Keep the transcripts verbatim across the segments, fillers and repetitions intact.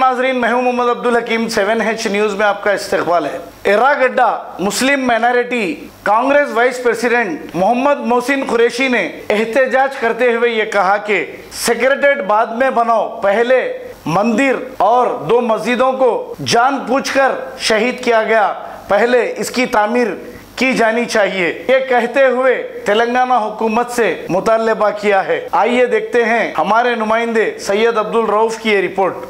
नाजरीन, मैं हूं Mohammed Abdul Hakim. Seven H news में आपका इस्तकबाल है। Erragadda Muslim minority Congress vice president Mohammed Mohsin Qureshi ने एहतजाज करते हुए ये कहा कि सेक्रेटेरिएट बाद में बनाओ, पहले मंदिर और दो मस्जिदों को जानबूझकर शहीद किया गया, पहले इसकी तामीर की जानी चाहिए। ये कहते हुए तेलंगाना हुकूमत से मुतालबा किया है। आइए देखते हैं हमारे नुमाइंदे सैयद अब्दुल रऊफ की ये रिपोर्ट।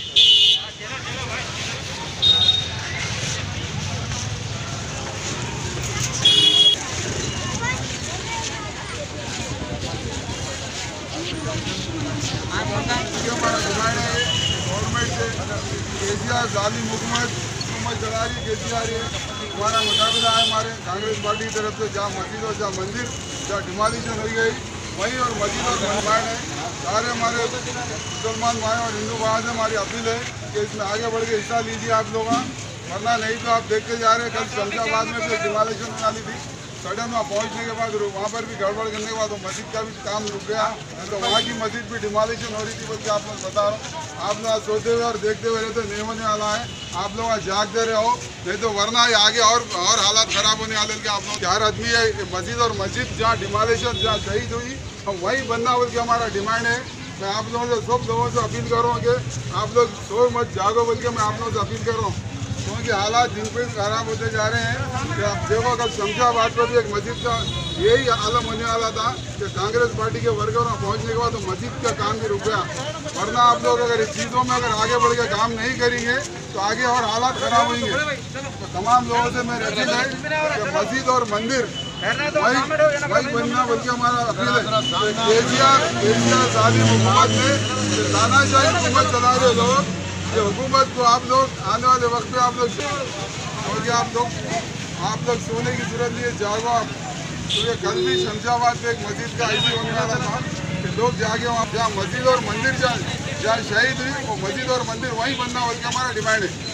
जालिम हुकूमत हुकूमत चला रही केसीआर है। हमारा मुताबिदा है हमारे कांग्रेस पार्टी की तरफ से, जहाँ मस्जिद और जहाँ मंदिर जहाँ डिमोलिशन हुई गई वहीं और मस्जिद और मनमायन है। सारे हमारे मुसलमान भाई और हिंदू भाई से हमारी अपील है कि इसमें आगे बढ़ के हिस्सा लीजिए आप लोग, वरना नहीं तो आप देखते जा रहे हैं। कल शमशाबाद में भी डिमोलिशन होने वाली थी, सडन वहाँ पहुँचने के बाद वहाँ पर भी गड़बड़ करने के बाद तो मस्जिद का भी काम रुक गया, तो वहाँ की मस्जिद भी डिमोलिशन हो रही थी। बल्कि आप लोग बता रहा हूँ, आप लोग सोते हुए और देखते हुए रहते नहीं होने वाला है। आप लोग जागते रहो, नहीं तो वरना आगे और और हालात खराब होने वाले हैं। आप लोग चार आदमी है, मस्जिद और मस्जिद जहाँ डिमोलिशन जहाँ शहीद हुई हम वहीं बनना बोल के हमारा डिमांड है। मैं आप लोगों से सब लोगों से अपील कर रहा हूँ कि आप लोग सो मत जागो बोल के मैं आप लोगों से अपील कर रहा हूँ, क्योंकि हालात दिन पे खराब होते जा रहे हैं। कि आप देखो कल शमशाबाद पर भी एक मस्जिद का यही आलम होने वाला था कि कांग्रेस पार्टी के वर्करों में पहुंचने के बाद तो मस्जिद का काम भी रुक गया। वरना आप लोग अगर इस चीज़ों में अगर आगे बढ़ के काम नहीं करेंगे तो आगे और हालात खराब होंगे। तो तमाम लोगों से मेरी अपील है कि मस्जिद और मंदिर वही वही बनना बल्कि हमारा अपील है। के सी आर के सी आर जालिम हुकूमत में तानाशाही हुकूमत चला रहे लोग, ये हुकूमत को आप लोग आने वाले वक्त में आप लोग क्योंकि आप लोग आप लोग सोने की जरूरत नहीं है, जागो आप। तो ये कल भी शमशाबाद में एक मस्जिद का ऐसी होने वाला था कि लोग जागे वहाँ, जहाँ मस्जिद और मंदिर जहाँ जहाँ शहीद हुई वो मस्जिद और मंदिर वहीं बनना बल्कि हमारा डिमांड है।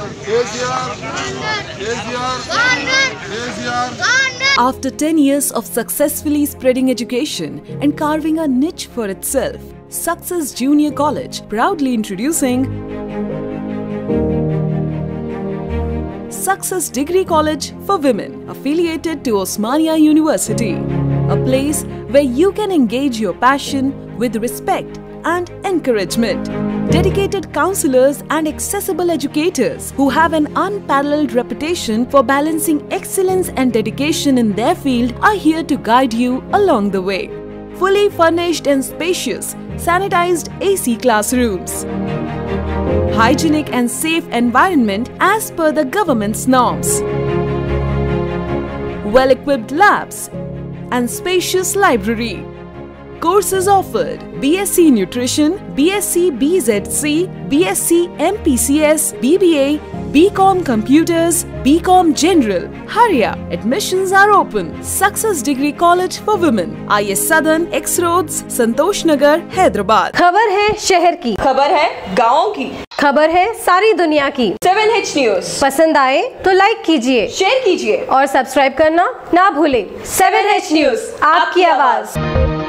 After ten years of successfully spreading education and carving a niche for itself, Success Junior College proudly introducing Success Degree College for Women, affiliated to Osmania University, a place where you can engage your passion with respect and encouragement. Dedicated counselors and accessible educators who have an unparalleled reputation for balancing excellence and dedication in their field are here to guide you along the way. Fully furnished and spacious, sanitized A C classrooms, hygienic and safe environment as per the government's norms, well-equipped labs and spacious library. Courses offered: B S c Nutrition, B S c B Z C, B S c M P C S, B B A, B Com Computers, B Com General. Hurry up! Admissions are open. Success Degree College for Women, I S Southern, X Roads, Santosh Nagar, Hyderabad. खबर है शहर की, खबर है गाँव की, खबर है सारी दुनिया की। सेवन एच न्यूज पसंद आए तो लाइक कीजिए, शेयर कीजिए और सब्सक्राइब करना ना भूलें। सेवन एच न्यूज, आपकी आवाज।